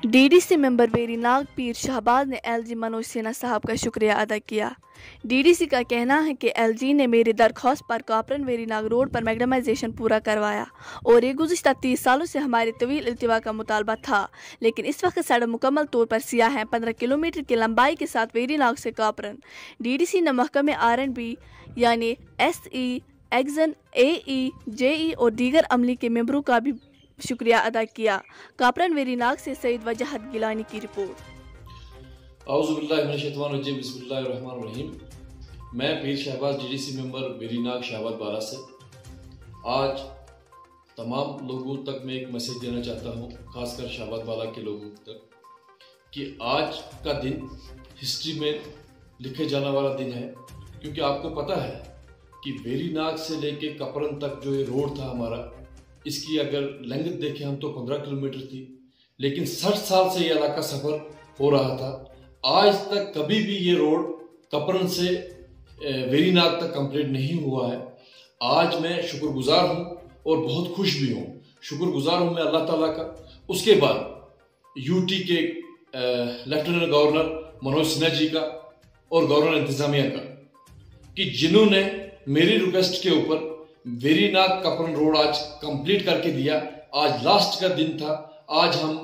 DDC member Verinag पीर शहबाज ने LG Manoj Sinha साहब का शुक्रिया अदा किया। डीडीसी का कहना है कि एलजी ने मेरी दरख्वास्त पर कापरन वेरीनाग रोड पर मैग्नेमाइजेशन पूरा करवाया और ये गुज़िश्ता 30 सालों से हमारी तवील इल्तिवा का मुतालबा था, लेकिन इस वक्त सड़क मुकम्मल तौर पर सियाह है। 15 किलोमीटर की लंबाई के साथ वेरीनाग से कापरन। डीडीसी ने महकमे R&B यानी SE, एक्जन, AE, JE और दीगर अमली के मेंबरों का भी शुक्रिया अदा किया। कापरन वेरीनाग से सईद वजाहत गिलानी की रिपोर्ट। बिस्मिल्लाहिर्रहमानिर्रहीम। मैं पीर शहबाज डीडीसी मेंबर वेरीनाग शाहबाद बारा से आज तमाम लोगों तक मैं एक मैसेज देना चाहता हूँ, खासकर शाहबाद बाला के लोगों तक, कि आज का दिन हिस्ट्री में लिखे जाने वाला दिन है। क्योंकि आपको पता है कि वेरीनाग से लेके कापरन तक जो ये रोड था हमारा, इसकी अगर लेंथ देखें हम तो 15 किलोमीटर थी, लेकिन 60 साल से ये इलाका सफर हो रहा था। आज तक कभी भी ये रोड कापरन से वेरीनाग तक कंप्लीट नहीं हुआ है। आज मैं शुक्रगुजार हूँ और बहुत खुश भी हूँ। शुक्रगुजार हूँ मैं अल्लाह ताला का, उसके बाद यूटी के लेफ्टिनेंट गवर्नर मनोज सिन्हा जी का और गवर्नर इंतजामिया का, कि जिन्होंने मेरी रिक्वेस्ट के ऊपर वेरीनाग कापरन रोड आज कंप्लीट करके दिया। आज लास्ट का दिन था। आज हम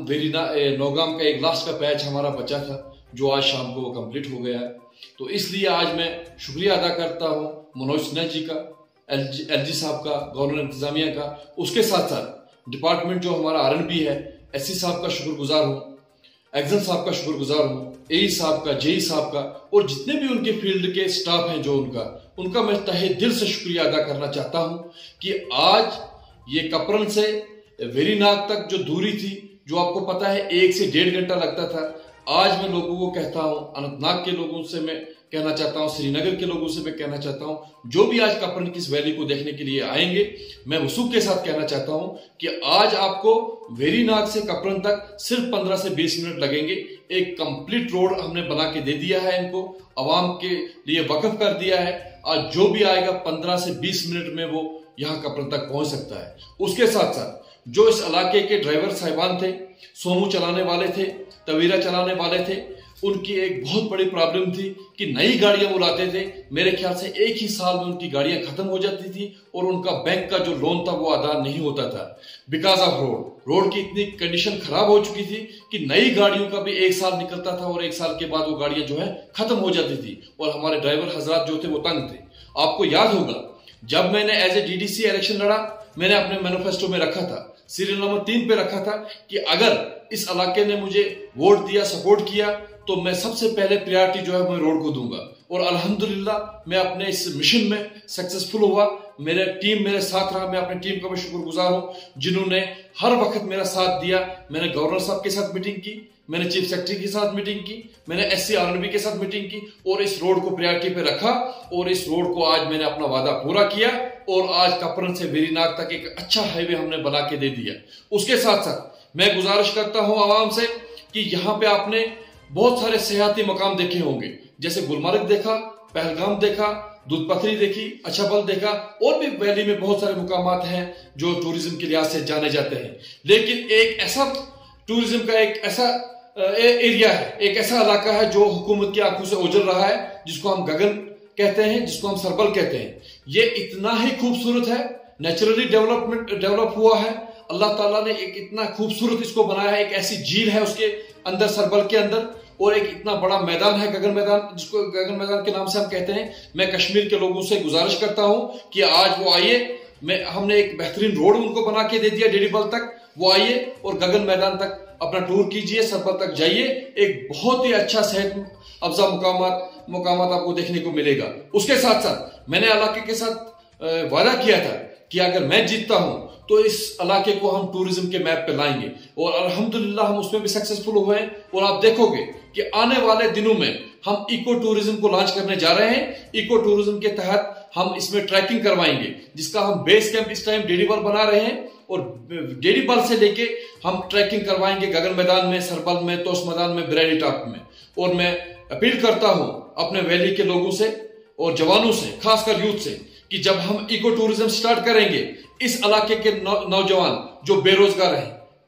नौगाम का एक लास्ट का पैच हमारा बचा था, जो आज शाम को वो कंप्लीट हो गया है। तो इसलिए आज मैं शुक्रिया अदा करता हूँ मनोज सिन्हा जी का, एलजी साहब का, गवर्नर इंतजामिया का, उसके साथ साथ डिपार्टमेंट जो हमारा R&B है, SC साहब का शुक्रगुजार हूँ, एक्जन साहब का शुक्रगुजार हूँ, AE साहब का, JE साहब का, और जितने भी उनके फील्ड के स्टाफ हैं जो उनका मैं तहे दिल से शुक्रिया अदा करना चाहता हूं कि आज ये कापरन से वेरीनाग तक जो दूरी थी, जो आपको पता है 1 से 1.5 घंटा लगता था, आज मैं लोगों को कहता हूं, अनंतनाग के लोगों से मैं कहना चाहता हूं, श्रीनगर के लोगों से मैं कहना चाहता हूं, जो भी आज कापरन की इस वैली को देखने के लिए आएंगे, मैं वसूख के साथ कहना चाहता हूं कि आज आपको वेरीनाग से कापरन तक सिर्फ 15 से 20 मिनट लगेंगे। एक कंप्लीट रोड हमने बना के दे दिया है, इनको अवाम के लिए वक्फ कर दिया है। आज जो भी आएगा 15 से 20 मिनट में वो यहाँ कापरन तक पहुंच सकता है। उसके साथ साथ जो इस इलाके के ड्राइवर साहिबान थे, सोनू चलाने वाले थे, तवीरा चलाने वाले थे, उनकी एक बहुत बड़ी प्रॉब्लम थी कि नई गाड़ियां वो लाते थे, मेरे ख्याल से एक ही साल में उनकी गाड़ियां खत्म हो जाती थी और उनका बैंक का जो लोन था वो अदा नहीं होता था, बिकॉज ऑफ रोड की इतनी कंडीशन खराब हो चुकी थी कि नई गाड़ियों का भी 1 साल निकलता था और 1 साल के बाद वो गाड़ियां जो है खत्म हो जाती थी और हमारे ड्राइवर हजरात जो थे वो तंग थे। आपको याद होगा जब मैंने एज ए डीडीसी इलेक्शन लड़ा, मैंने अपने मैनिफेस्टो में रखा था, सीरियल नंबर 3 पे रखा था कि अगर इस इलाके ने मुझे वोट दिया, सपोर्ट किया, तो मैं सबसे पहले प्रायोरिटी जो है मैं रोड को दूंगा। और अल्हम्दुलिल्लाह मैं अपने इस मिशन में सक्सेसफुल हुआ। मेरे टीम मेरे साथ रहा। मैं अपनी टीम का भी शुक्रगुजार हूं, जिन्होंने हर वक्त मेरा साथ दिया। मैंने गवर्नर साहब के साथ मीटिंग की, मैंने चीफ सेक्रेटरी के साथ मीटिंग की, मैंने SC R&B के साथ मीटिंग की और इस रोड को प्रायोरिटी पे रखा और इस रोड को आज मैंने अपना वादा पूरा किया और आज कापरन से वेरीनाग तक एक अच्छा हाईवे हमने बना के दे दिया। उसके साथ साथ मैं गुजारिश करता हूं आवाम से कि यहाँ पे आपने बहुत सारे सियाहती मकाम देखे होंगे, जैसे गुलमर्ग देखा, पहलगाम देखा, दूध पथरी देखी, अछाबल देखा, और भी वैली में बहुत सारे मुकामात हैं जो टूरिज्म के लिहाज से जाने जाते हैं। लेकिन एक ऐसा टूरिज्म का एक ऐसा एरिया है, एक ऐसा इलाका है जो हुकूमत की आंखों से ओझल रहा है, जिसको हम गगन कहते हैं, जिसको हम सरबल कहते हैं। ये इतना ही खूबसूरत है, नेचुरली डेवलप हुआ है। अल्लाह ताला ने एक इतना खूबसूरत इसको बनाया है। एक ऐसी झील है उसके अंदर, सरबल के अंदर, और एक इतना बड़ा मैदान है, गगन मैदान, जिसको गगन मैदान के नाम से हम कहते हैं। मैं कश्मीर के लोगों से गुजारिश करता हूं कि आज वो आइए। हमने एक बेहतरीन रोड उनको बना के दे दिया डेडीबल तक, वो आइए और गगन मैदान तक अपना टूर कीजिए, सरबल तक जाइए। एक बहुत ही अच्छा सेहत अफजा मुकामात आपको देखने को मिलेगा। उसके साथ साथ मैंने इलाके के साथ वादा किया था कि अगर मैं जीतता हूं तो इस इलाके को हम टूरिज्म के मैप पे लाएंगे और अल्हम्दुलिल्लाह हम उसमें भी सक्सेसफुल हुए हैं। और आप देखोगे कि आने वाले दिनों में हम इको टूरिज्म को लॉन्च करने जा रहे हैं। इको टूरिज्म के तहत हम इसमें ट्रैकिंग करवाएंगे, जिसका हम बेस कैंप इस टाइम डेडीबल बना रहे हैं और डेडीबल से लेके हम ट्रैकिंग करवाएंगे गगन मैदान में, सरबल में, तोश मैदान में, बरेली टॉप में। और मैं अपील करता हूं अपने वैली के लोगों से और जवानों से, खासकर यूथ से, कि जब हम इको टूरिज्म स्टार्ट करेंगे, इस इलाके के नौजवान जो बेरोजगार हैं,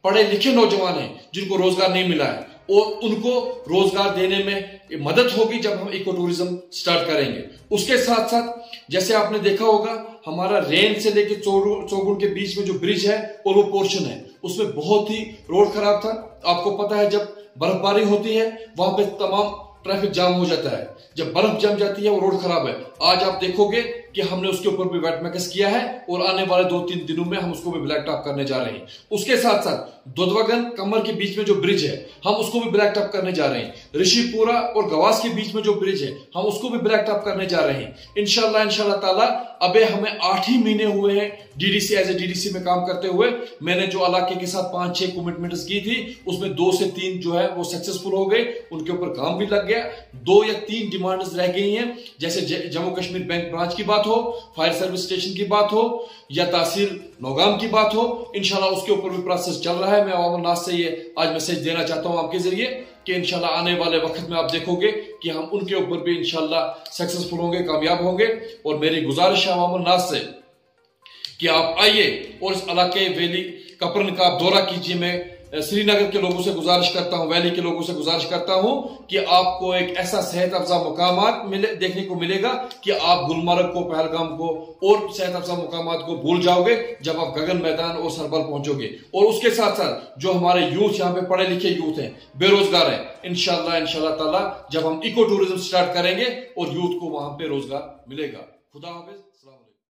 पढ़े लिखे नौजवान हैं जिनको रोजगार नहीं मिला है, और उनको रोजगार देने में मदद होगी जब हम इको टूरिज्म स्टार्ट करेंगे। उसके साथ साथ जैसे आपने देखा होगा, हमारा रेन से लेकर चौगुन के बीच में जो ब्रिज है और वो पोर्शन है, उसमें बहुत ही रोड खराब था। आपको पता है जब बर्फबारी होती है वहां पे तमाम ट्रैफिक जाम हो जाता है, जब बर्फ जम जाती है वो रोड खराब है। आज आप देखोगे कि हमने उसके ऊपर भी वेट मैकस किया है और आने वाले 2-3 दिनों में हम उसको भी ब्लैक टॉप करने जा रहे हैं। उसके साथ साथ दुधवागन कमर के बीच में जो ब्रिज है हम उसको भी ब्लैक टॉप करने जा रहे हैं। ऋषिपुरा और गवास के बीच में जो ब्रिज है हम उसको भी ब्लैक टॉप करने जा रहे हैं इंशाल्लाह ताला। अबे हमें 8 ही महीने हुए हैं डीडीसी एज ए डीडीसी में काम करते हुए। मैंने जो इलाके के साथ 5-6 कमिटमेंट्स की थी उसमें 2 से 3 जो है वो सक्सेसफुल हो गए, उनके ऊपर काम भी लग गया। 2 या 3 डिमांड्स रह गई हैं, जैसे जम्मू कश्मीर बैंक ब्रांच की बात हो, फायर सर्विस स्टेशन की बात हो या तहसील नौगाम की बात हो। इंशाल्लाह उसके ऊपर भी प्रोसेस चल रहा है। मैं अवाम नास से ये आज मैसेज देना चाहता हूं आपके जरिए कि इंशाल्लाह आने वाले वक्त में आप देखोगे कि हम उनके ऊपर भी इंशाल्लाह सक्सेसफुल होंगे, कामयाब होंगे। और मेरी गुजारिश है अवाम नास से कि आप आइए और इस इलाके वैली कपरन का आप दौरा कीजिए। मैं श्रीनगर के लोगों से गुजारिश करता हूं, वैली के लोगों से गुजारिश करता हूं कि आपको एक ऐसा सेहत अफजा मुकामात देखने को मिलेगा कि आप गुलमर्ग को, पहलगाम को और सेहत अफजा मुकामात को भूल जाओगे जब आप गगन मैदान और सरबल पहुंचोगे। और उसके साथ साथ जो हमारे यूथ यहाँ पे पढ़े लिखे यूथ हैं, बेरोजगार हैं, इंशाल्लाह ताला जब हम इको टूरिज्म स्टार्ट करेंगे और यूथ को वहां पे रोजगार मिलेगा। खुदा हाफिज।